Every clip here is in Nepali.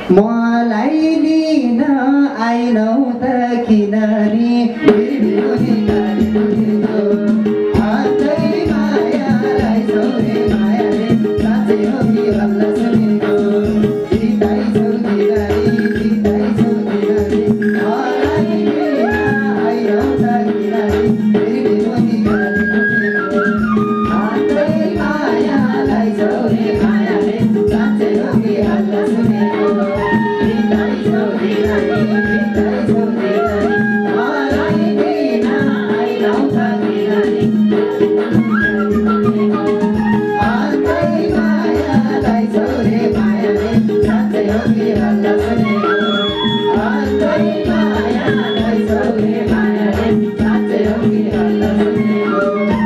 मलाई लिन आइनौ त किन नि हातै मायालाई छोरे मायाले साँच्चै हो कि हल्ला सुनेको जिताइछौ जिताई जिताइछौ जिताई मलाई लिन आइनौ त किन नि हातै मायालाई छोरे मायाले साँच्चै हो कि हल्ला सुनेको जिताइछौ जिताई जिताइछौ जिताई मलाई लिन आइनौ त किन हातै मायालाई छोरे मायाले साँच्चै हो कि हल्ला सुनेको हातै मायालाई छोरे मायाले साँच्चै हो कि हल्ला सुनेको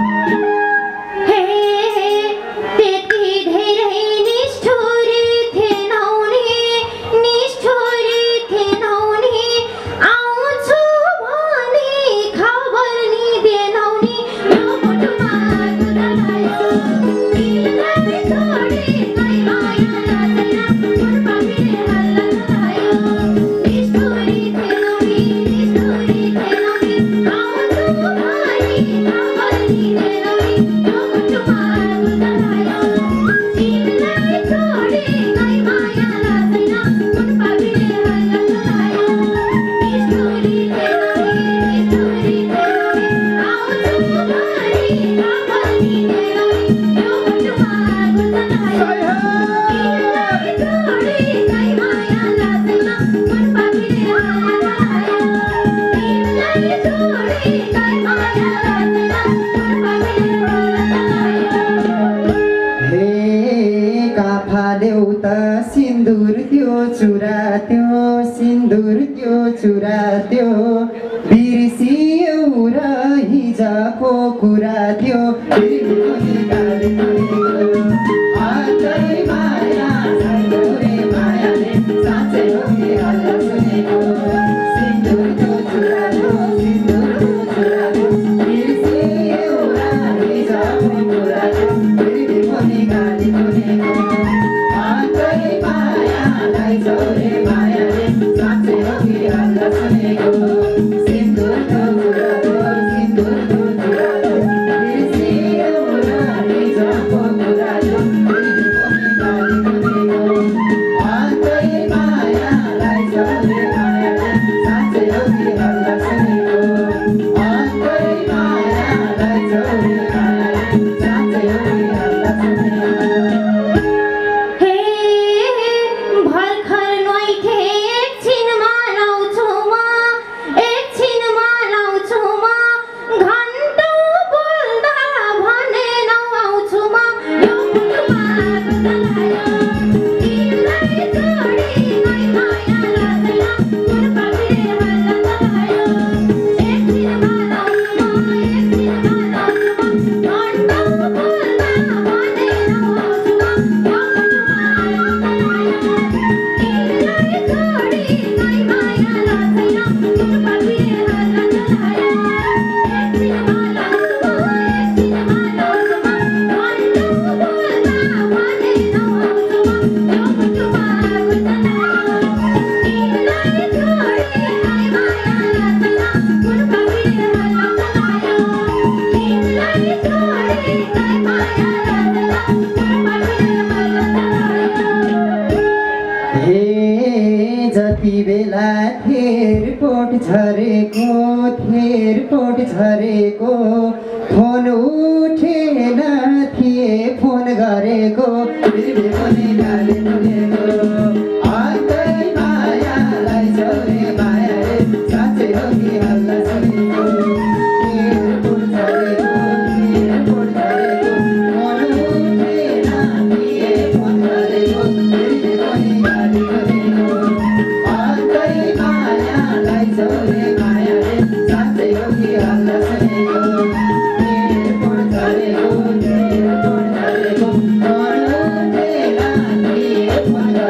सिन्दुर त्यो चुरा त्यो सिन्दुर त्यो चुरा त्यो बिर्सियौ र हिजोको कुरा त्यो हातै माया छोरे मायाले साँच्चै हो कि हल्ला सुनेको सिन्दुर त्यो चुरा त्यो सिन्दुर त्यो चुरा त्यो बिर्सियौ र हिजोको कुरा त्यो गाली सुनेको हातै मायालाई छोरे मायाले साँच्चै हो कि हल्ला सुनेको सिन्दुर त्यो चुरा त्यो सिन्दुर त्यो चुरा त्यो बिर्सियौ र हिजोको कुरा त्यो गाली सुनेको हातै मायालाई छोरे मायाले साँच्चै हो कि हल्ला सुनेको हातै मायालाई छोरे मायाले साँच्चै हो कि हल्ला सुनेको जति बेला थेरकोट झरेको फोन उठेन थिए फोन गरेको गाली सुनेको हातै मायालाई छोरे मायाले साँच्चै हो कि हल्ला सुनेको थेरकोट झरेको फोन उठेन थिए फोन गरेको गाली सुनेको हातै मायालाई छोरे मायाले साँच्चै हो कि हल्ला सुनेको झरेको फोन उठेन थिए फोन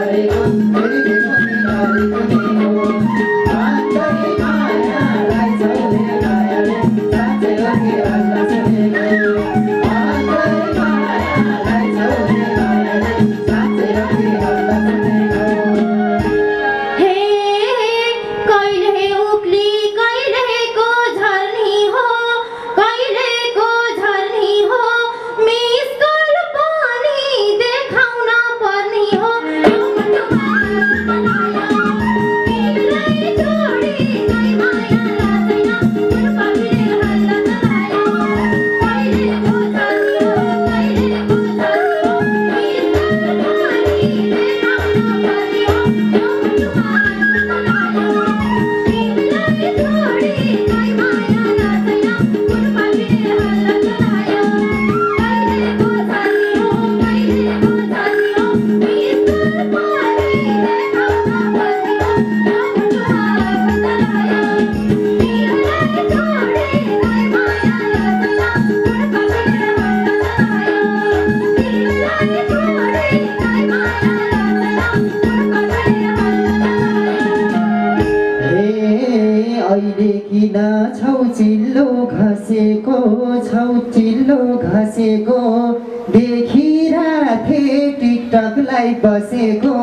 चिल्लो घसेको छौ चिल्लो घसेको देखिराथे टिकटकलाई बसेको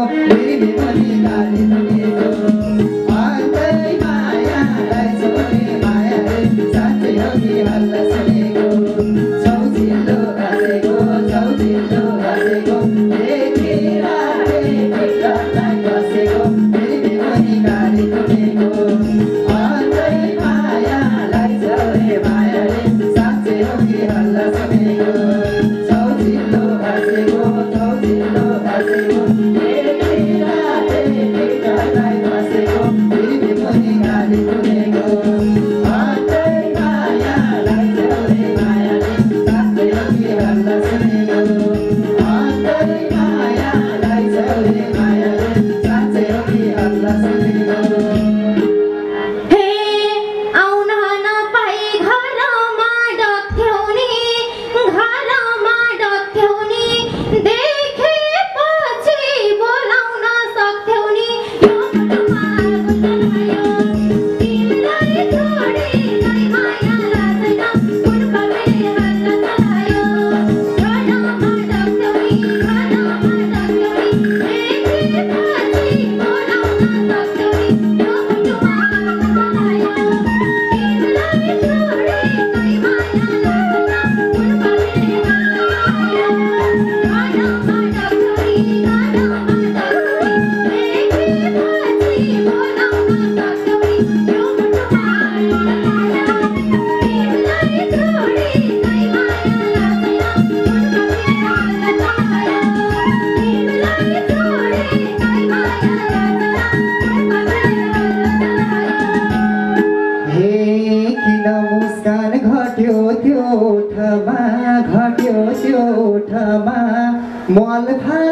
मल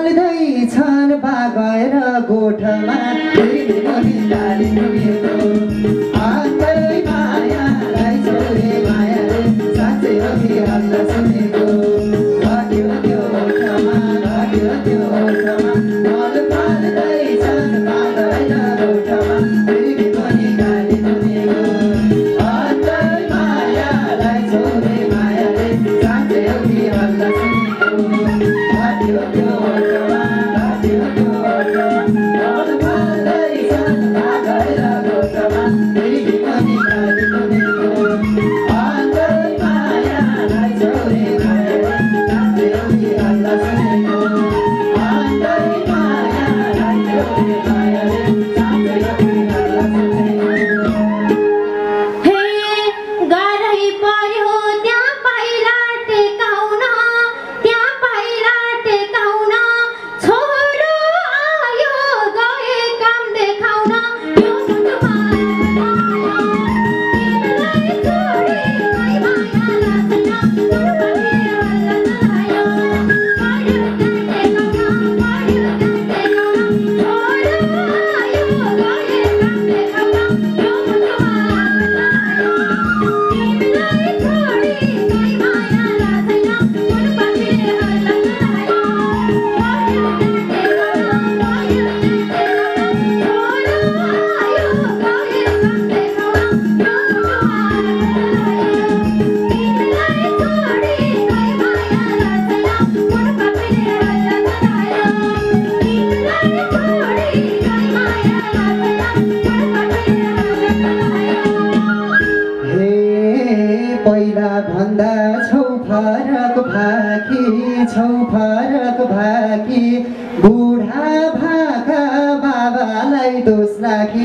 फाल्दैछन् बागएर गोठमा फरक भाकी बुढा भाका बाबालाई दोष राखी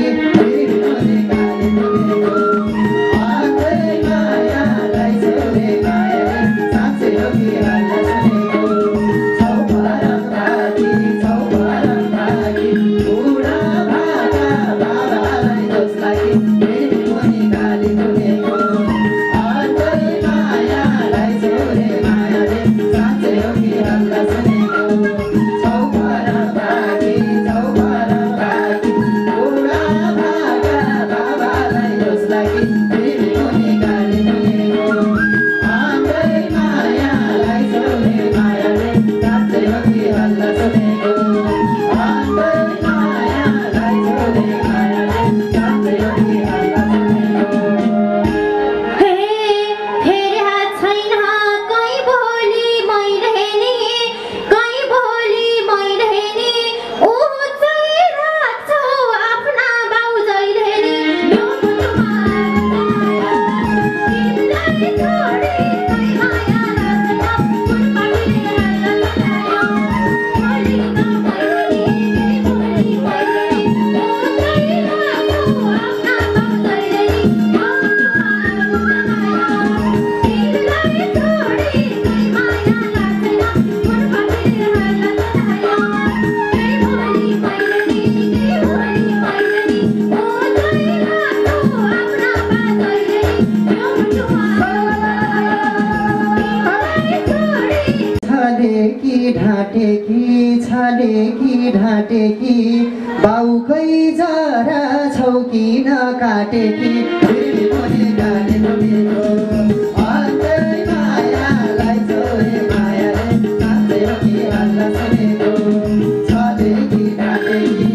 तर छौ किन काटेकी फेरि पनि काटे डुबेको अन्तै मायालाई छोरे मायाले साँच्चै हो कि हल्ला सुनेको छदेखि डाटेकी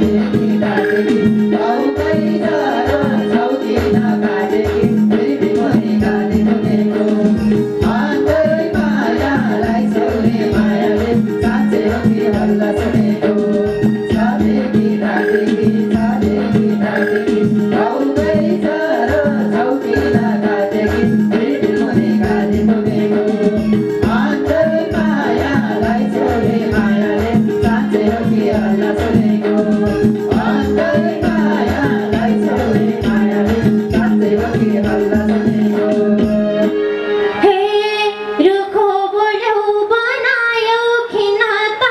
औकै तर छौ किन काटेकी फेरि पनि काटे डुबेको अन्तै मायालाई छोरे मायाले साँच्चै हो कि हल्ला सुनेको छदेखि डाटेकी औकै तर छौ किन काटेकी फेरि पनि काटे डुबेको अन्तै मायालाई छोरे मायाले साँच्चै हो कि हल्ला सुनेको अन्तै मायालाई छोरे मायाले साँच्चै हो कि हल्ला सुनेको हे रुखो बोल्यौ बनायो खिन्नता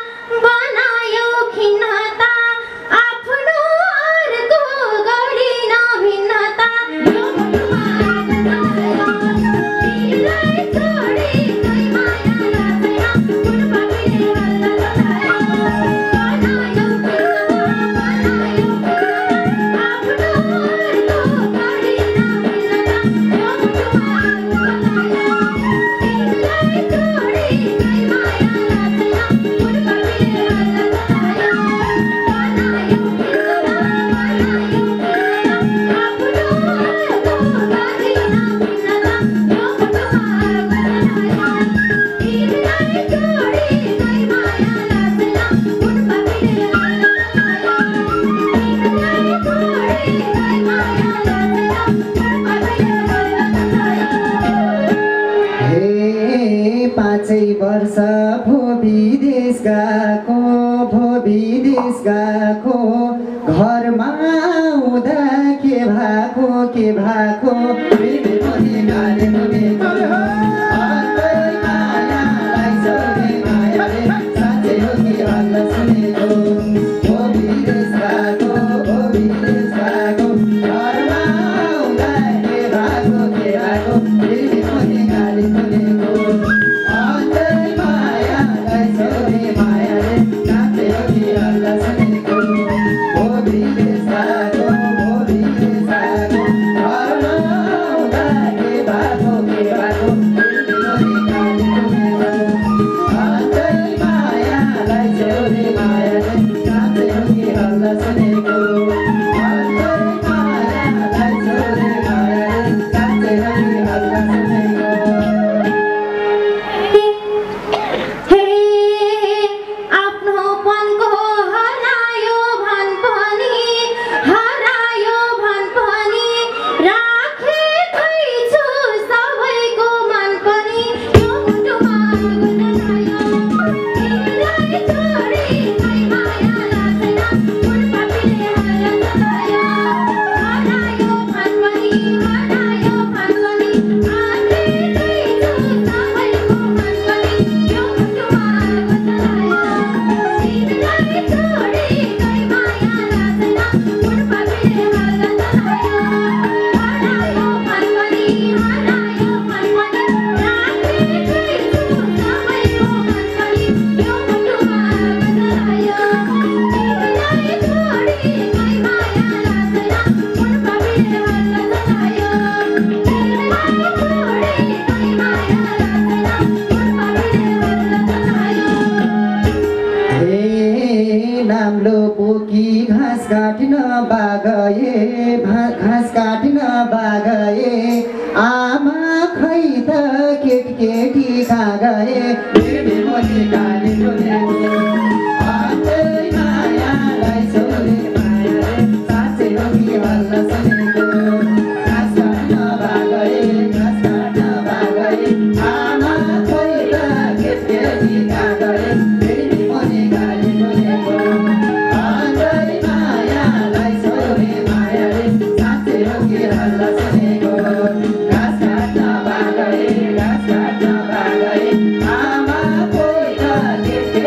आफ्नो अर्को गरिन भिन्नता यो मुटुमा तिमीलाई छोडी कहीँ माया लाग्दैन फुलपातीले हल्ला लगायो बनायो खिन्नता आफ्नो अर्को गरिन भिन्नता यो मुटुमा तिमीलाई छोडी कहीँ माया लाग्दैन फुलपातीले हल्ला लगायो बनायो खिन्नता आफ्नो अर्को गरिन भिन्नता यो मुटुमा तिमीलाई छोडी कहीँ माया लाग्दैन फुलपातीले हल्ला लगायो तिमीलाई छोडी कहीँ माया लाग्दैन फुलपातीले हल्ला लगायो हे 5 वर्ष भो विदेश गएको घरमा आउँदा के भएको फेरि पनि गाली डुबेको अन्तै मायालाई छोरे मायाले साँच्चै हो कि हल्ला सुनेको भो विदेश गएको घरमा आउँदा के भएको फेरि पनि गाली डुबेको अन्तै मायालाई छोरे मायाले साँच्चै हो कि हल्ला सुनेको भो विदेश गएको घरमा आउँदा के भएको फेरि पनि गाली डुबेको अन्तै मायालाई छोरे मायाले साँच्चै हो कि हल्ला सुनेको अन्तै मायालाई छोरे मायाले साँच्चै हो कि हल्ला सुनेको हे आफ्नोपनको हरायो भन पनि राखेकै छु सबैको मन पनि यो मुटुमा गुनायो तिमीलाई छोडी कहीँ माया लाग्दैन फुलपातीले हल्ला लगायो हरायो भन पनि राखेकै छु सबैको मन पनि यो मुटुमा गुनायो तिमीलाई छोडी कहीँ माया लाग्दैन फुलपातीले हल्ला लगायो हरायो भन पनि राखेकै छु सबैको मन पनि यो मुटुमा गुनायो तिमीलाई छोडी कहीँ माया लाग्दैन फुलपातीले हल्ला लगायो तिमीलाई छोडी कहीँ माया लाग्दैन फुलपातीले हल्ला लगायो हे नाम्लो पोकी घाँस काटिन बागए आमा खै त केटी कहाँ गए फेरि पनि गाली डुबेको अन्तै मायालाई छोरे मायाले साँच्चै हो कि हल्ला सुनेको घाँस काट्न बागए आमा खै त केटी कहाँ गए फेरि पनि गाली डुबेको अन्तै मायालाई छोरे मायाले साँच्चै हो कि हल्ला सुनेको घाँस काट्न बागए आमा खै त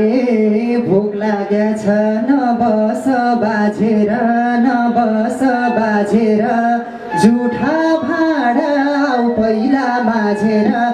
भोक लागेछ नबस बाजेर नबस बाजेर जुठा भाँडा आऊ पहिला माझेर